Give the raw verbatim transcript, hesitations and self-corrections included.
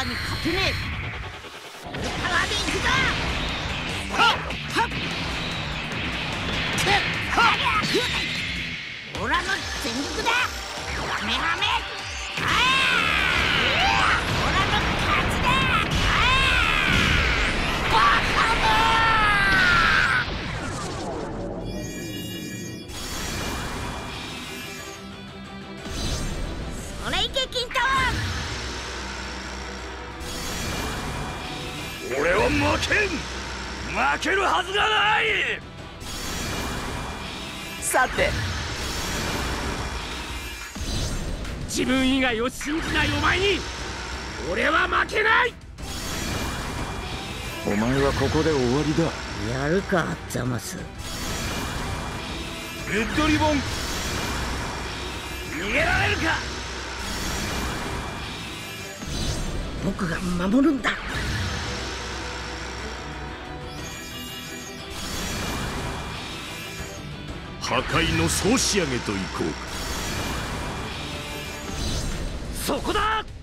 に勝てねえ。フルパワーでいくぞ。はっはっオラの全力だ。カメハメ。ああオラの勝ちだ。ああバカそれいけキント俺は負けん。負けるはずがない。 さて、 自分以外を信じないお前に俺は負けない。 お前はここで終わりだ。 やるかザマス。 レッドリボン逃げられるか。 僕が守るんだ。 破壊の総仕上げといこうか。そこだ。